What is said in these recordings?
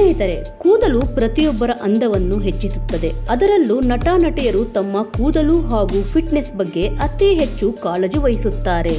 ಸ್ನೇಹಿತರೆ, ಕೂದಲು ಪ್ರತಿಯೊಬ್ಬರ ಅಂದವನ್ನು ಹೆಚ್ಚಿಸುತ್ತದೆ. ಅದರಲ್ಲೂ ನಟ ನಟಿಯರು ತಮ್ಮ ಕೂದಲು ಹಾಗೂ ಫಿಟ್ನೆಸ್ ಬಗ್ಗೆ ಅತಿ ಹೆಚ್ಚು ಕಾಳಜಿ ವಹಿಸುತ್ತಾರೆ.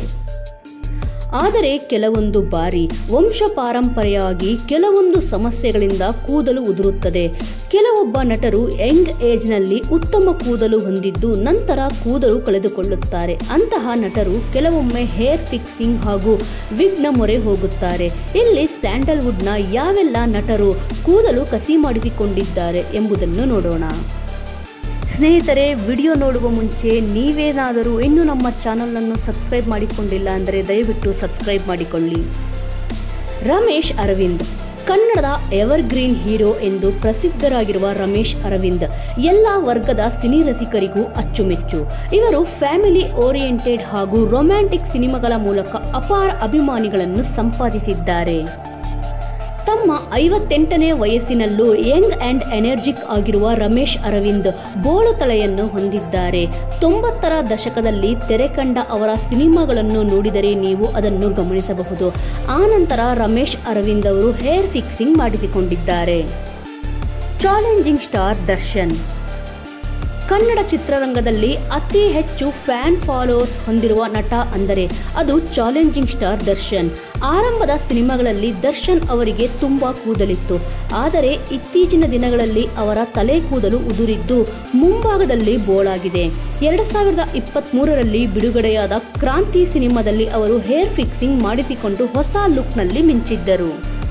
ಆದರೆ ಕೆಲವೊಂದು ಬಾರಿ ವಂಶ ಪಾರಂಪರೆಯಾಗಿ ಕೆಲವೊಂದು ಸಮಸ್ಯೆಗಳಿಂದ ಕೂದಲು ಉದುರುತ್ತದೆ. ಕೆಲವೊಬ್ಬ ನಟರು ಯಂಗ್ ಏಜ್ನಲ್ಲಿ ಉತ್ತಮ ಕೂದಲು ಹೊಂದಿದ್ದು ನಂತರ ಕೂದಲು ಕಳೆದುಕೊಳ್ಳುತ್ತಾರೆ. ಅಂತಹ ನಟರು ಕೆಲವೊಮ್ಮೆ ಹೇರ್ ಫಿಕ್ಸಿಂಗ್ ಹಾಗೂ ವಿಗ್ನ ಮೊರೆ ಹೋಗುತ್ತಾರೆ. ಇಲ್ಲಿ ಸ್ಯಾಂಡಲ್ವುಡ್ನ ಯಾವೆಲ್ಲ ನಟರು ಕೂದಲು ಕಸಿ ಮಾಡಿಸಿಕೊಂಡಿದ್ದಾರೆ ಎಂಬುದನ್ನು ನೋಡೋಣ. ಸ್ನೇಹಿತರೆ, ವಿಡಿಯೋ ನೋಡುವ ಮುಂಚೆ ನೀವೇನಾದರೂ ಇನ್ನೂ ನಮ್ಮ ಚಾನಲನ್ನು ಸಬ್ಸ್ಕ್ರೈಬ್ ಮಾಡಿಕೊಂಡಿಲ್ಲ ಅಂದರೆ ದಯವಿಟ್ಟು ಸಬ್ಸ್ಕ್ರೈಬ್ ಮಾಡಿಕೊಳ್ಳಿ. ರಮೇಶ್ ಅರವಿಂದ್ ಕನ್ನಡದ ಎವರ್ಗ್ರೀನ್ ಹೀರೋ ಎಂದು ಪ್ರಸಿದ್ಧರಾಗಿರುವ ರಮೇಶ್ ಅರವಿಂದ್ ಎಲ್ಲ ವರ್ಗದ ಸಿನಿ ರಸಿಕರಿಗೂ ಅಚ್ಚುಮೆಚ್ಚು. ಇವರು ಫ್ಯಾಮಿಲಿ ಓರಿಯೆಂಟೆಡ್ ಹಾಗೂ ರೊಮ್ಯಾಂಟಿಕ್ ಸಿನಿಮಾಗಳ ಮೂಲಕ ಅಪಾರ ಅಭಿಮಾನಿಗಳನ್ನು ಸಂಪಾದಿಸಿದ್ದಾರೆ. ತಮ್ಮ 58ನೇ ವಯಸ್ಸಿನಲ್ಲೂ ಯಂಗ್ ಆ್ಯಂಡ್ ಎನರ್ಜಿಕ್ ಆಗಿರುವ ರಮೇಶ್ ಅರವಿಂದ್ ಬೋಳು ತಲೆಯನ್ನು ಹೊಂದಿದ್ದಾರೆ. 90ರ ದಶಕದಲ್ಲಿ ತೆರೆ ಕಂಡ ಅವರ ಸಿನಿಮಾಗಳನ್ನು ನೋಡಿದರೆ ನೀವು ಅದನ್ನು ಗಮನಿಸಬಹುದು. ಆನಂತರ ರಮೇಶ್ ಅರವಿಂದ್ ಅವರು ಹೇರ್ ಫಿಕ್ಸಿಂಗ್ ಮಾಡಿಸಿಕೊಂಡಿದ್ದಾರೆ. ಚಾಲೆಂಜಿಂಗ್ ಸ್ಟಾರ್ ದರ್ಶನ್ ಕನ್ನಡ ಚಿತ್ರರಂಗದಲ್ಲಿ ಅತಿ ಹೆಚ್ಚು ಫ್ಯಾನ್ ಫಾಲೋವರ್ಸ್ ಹೊಂದಿರುವ ನಟ ಅಂದರೆ ಅದು ಚಾಲೆಂಜಿಂಗ್ ಸ್ಟಾರ್ ದರ್ಶನ್. ಆರಂಭದ ಸಿನಿಮಾಗಳಲ್ಲಿ ದರ್ಶನ್ ಅವರಿಗೆ ತುಂಬ ಕೂದಲಿತ್ತು. ಆದರೆ ಇತ್ತೀಚಿನ ದಿನಗಳಲ್ಲಿ ಅವರ ತಲೆ ಕೂದಲು ಉದುರಿದ್ದು ಮುಂಭಾಗದಲ್ಲಿ ಬೋಳಾಗಿದೆ. 2023ರಲ್ಲಿ ಬಿಡುಗಡೆಯಾದ ಕ್ರಾಂತಿ ಸಿನಿಮಾದಲ್ಲಿ ಅವರು ಹೇರ್ ಫಿಕ್ಸಿಂಗ್ ಮಾಡಿಸಿಕೊಂಡು ಹೊಸ ಲುಕ್ನಲ್ಲಿ ಮಿಂಚಿದ್ದರು.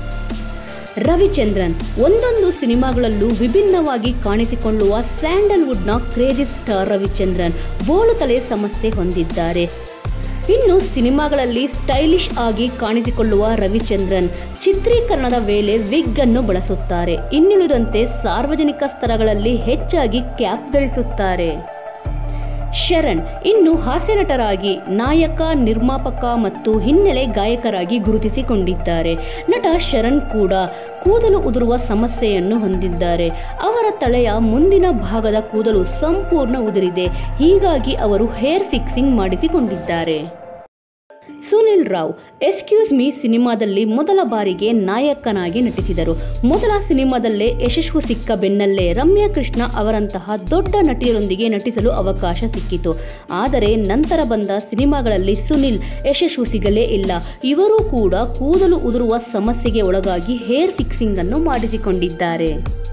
ರವಿಚಂದ್ರನ್ ಒಂದೊಂದು ಸಿನಿಮಾಗಳಲ್ಲೂ ವಿಭಿನ್ನವಾಗಿ ಕಾಣಿಸಿಕೊಳ್ಳುವ ಸ್ಯಾಂಡಲ್ವುಡ್ನ ಕ್ರೇಜಿ ಸ್ಟಾರ್ ರವಿಚಂದ್ರನ್ ಬೋಳು ತಲೆ ಸಮಸ್ಯೆ ಹೊಂದಿದ್ದಾರೆ. ಇನ್ನು ಸಿನಿಮಾಗಳಲ್ಲಿ ಸ್ಟೈಲಿಶ್ ಆಗಿ ಕಾಣಿಸಿಕೊಳ್ಳುವ ರವಿಚಂದ್ರನ್ ಚಿತ್ರೀಕರಣದ ವೇಳೆ ವಿಗ್ ಅನ್ನು ಬಳಸುತ್ತಾರೆ. ಇನ್ನುಳಿದಂತೆ ಸಾರ್ವಜನಿಕ ಸ್ಥಳಗಳಲ್ಲಿ ಹೆಚ್ಚಾಗಿ ಕ್ಯಾಪ್ ಧರಿಸುತ್ತಾರೆ. ಶರಣ್ ಇನ್ನು ಹಾಸ್ಯ ನಟರಾಗಿ ನಾಯಕ, ನಿರ್ಮಾಪಕ ಮತ್ತು ಹಿನ್ನೆಲೆ ಗಾಯಕರಾಗಿ ಗುರುತಿಸಿಕೊಂಡಿದ್ದಾರೆ. ನಟ ಶರಣ್ ಕೂಡ ಕೂದಲು ಉದುರುವ ಸಮಸ್ಯೆಯನ್ನು ಹೊಂದಿದ್ದಾರೆ. ಅವರ ತಲೆಯ ಮುಂದಿನ ಭಾಗದ ಕೂದಲು ಸಂಪೂರ್ಣ ಉದುರಿದೆ. ಹೀಗಾಗಿ ಅವರು ಹೇರ್ ಫಿಕ್ಸಿಂಗ್ ಮಾಡಿಸಿಕೊಂಡಿದ್ದಾರೆ. ಸುನಿಲ್ ರಾವ್ ಎಕ್ಸ್ಕ್ಯೂಸ್ ಮೀ ಸಿನಿಮಾದಲ್ಲಿ ಮೊದಲ ಬಾರಿಗೆ ನಾಯಕನಾಗಿ ನಟಿಸಿದರು. ಮೊದಲ ಸಿನಿಮಾದಲ್ಲೇ ಯಶಸ್ಸು ಸಿಕ್ಕ ಬೆನ್ನಲ್ಲೇ ರಮ್ಯಾ ಕೃಷ್ಣ ಅವರಂತಹ ದೊಡ್ಡ ನಟಿಯರೊಂದಿಗೆ ನಟಿಸಲು ಅವಕಾಶ ಸಿಕ್ಕಿತು. ಆದರೆ ನಂತರ ಬಂದ ಸಿನಿಮಾಗಳಲ್ಲಿ ಸುನಿಲ್ ಯಶಸ್ಸು ಸಿಗಲೇ ಇಲ್ಲ. ಇವರು ಕೂಡ ಕೂದಲು ಉದುರುವ ಸಮಸ್ಯೆಗೆ ಒಳಗಾಗಿ ಹೇರ್ ಫಿಕ್ಸಿಂಗ್ ಅನ್ನು ಮಾಡಿಸಿಕೊಂಡಿದ್ದಾರೆ.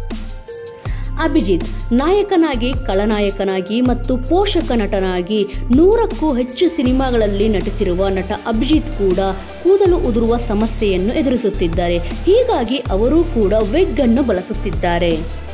ಅಭಿಜಿತ್ ನಾಯಕನಾಗಿ, ಖಳನಾಯಕನಾಗಿ ಮತ್ತು ಪೋಷಕ ನಟನಾಗಿ 100ಕ್ಕೂ ಹೆಚ್ಚು ಸಿನಿಮಾಗಳಲ್ಲಿ ನಟಿಸಿರುವ ನಟ ಅಭಿಜಿತ್ ಕೂಡ ಕೂದಲು ಉದುರುವ ಸಮಸ್ಯೆಯನ್ನು ಎದುರಿಸುತ್ತಿದ್ದಾರೆ. ಹೀಗಾಗಿ ಅವರು ಕೂಡ ವಿಗ್ ಅನ್ನು ಬಳಸುತ್ತಿದ್ದಾರೆ.